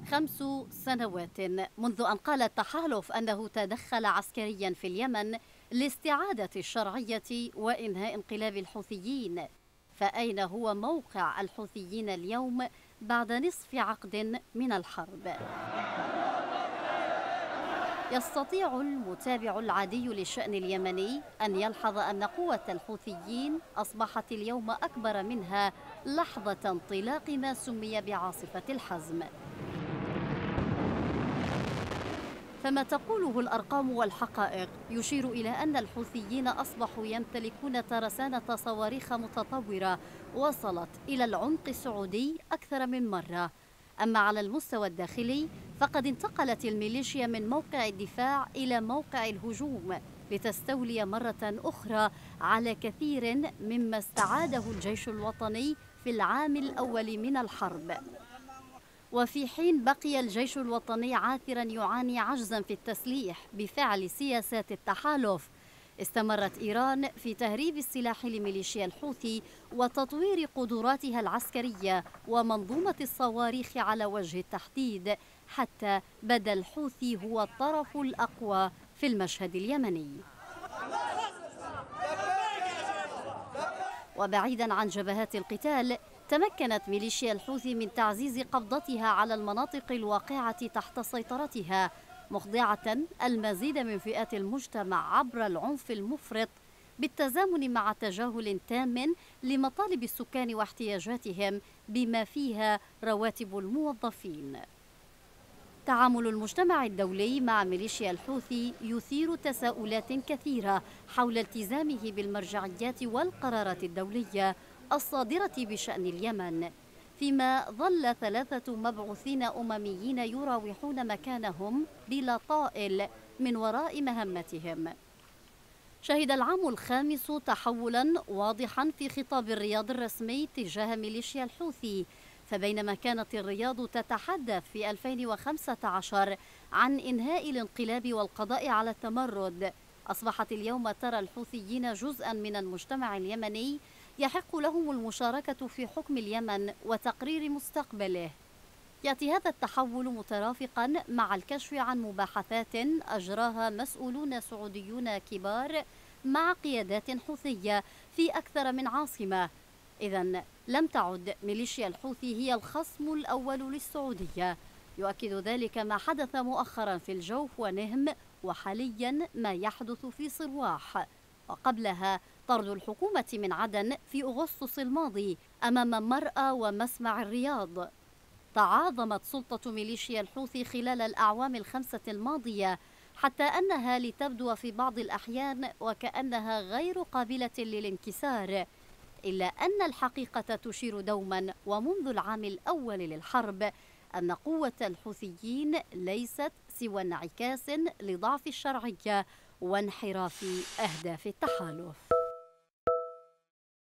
5 سنوات منذ أن قال التحالف أنه تدخل عسكريا في اليمن لاستعادة الشرعية وإنهاء انقلاب الحوثيين. فأين هو موقع الحوثيين اليوم بعد نصف عقد من الحرب؟ يستطيع المتابع العادي للشأن اليمني أن يلحظ أن قوة الحوثيين أصبحت اليوم أكبر منها لحظة انطلاق ما سمي بعاصفة الحزم. فما تقوله الأرقام والحقائق يشير إلى أن الحوثيين أصبحوا يمتلكون ترسانة صواريخ متطورة وصلت إلى العمق السعودي أكثر من مرة. أما على المستوى الداخلي فقد انتقلت الميليشيا من موقع الدفاع إلى موقع الهجوم لتستولي مرة أخرى على كثير مما استعاده الجيش الوطني في العام الأول من الحرب. وفي حين بقي الجيش الوطني عاثرا يعاني عجزا في التسليح بفعل سياسات التحالف، استمرت إيران في تهريب السلاح لميليشيا الحوثي وتطوير قدراتها العسكرية ومنظومة الصواريخ على وجه التحديد، حتى بدا الحوثي هو الطرف الأقوى في المشهد اليمني. وبعيدا عن جبهات القتال، تمكنت ميليشيا الحوثي من تعزيز قبضتها على المناطق الواقعة تحت سيطرتها، مخضعة المزيد من فئات المجتمع عبر العنف المفرط بالتزامن مع تجاهل تام لمطالب السكان واحتياجاتهم بما فيها رواتب الموظفين. تعامل المجتمع الدولي مع ميليشيا الحوثي يثير تساؤلات كثيرة حول التزامه بالمرجعيات والقرارات الدولية الصادرة بشأن اليمن، فيما ظل 3 مبعوثين أمميين يراوحون مكانهم بلا طائل من وراء مهمتهم. شهد العام الخامس تحولا واضحا في خطاب الرياض الرسمي تجاه ميليشيا الحوثي، فبينما كانت الرياض تتحدث في 2015 عن إنهاء الانقلاب والقضاء على التمرد، أصبحت اليوم ترى الحوثيين جزءا من المجتمع اليمني يحق لهم المشاركة في حكم اليمن وتقرير مستقبله. يأتي هذا التحول مترافقا مع الكشف عن مباحثات أجراها مسؤولون سعوديون كبار مع قيادات حوثية في أكثر من عاصمة. إذن لم تعد ميليشيا الحوثي هي الخصم الأول للسعودية. يؤكد ذلك ما حدث مؤخرا في الجوف ونهم، وحاليا ما يحدث في صرواح، وقبلها طرد الحكومة من عدن في أغسطس الماضي أمام مرأى ومسمع الرياض. تعاظمت سلطة ميليشيا الحوثي خلال الأعوام ال5 الماضية، حتى أنها لتبدو في بعض الأحيان وكأنها غير قابلة للانكسار، إلا أن الحقيقة تشير دوما ومنذ العام الأول للحرب أن قوة الحوثيين ليست سوى انعكاس لضعف الشرعية وانحراف أهداف التحالف.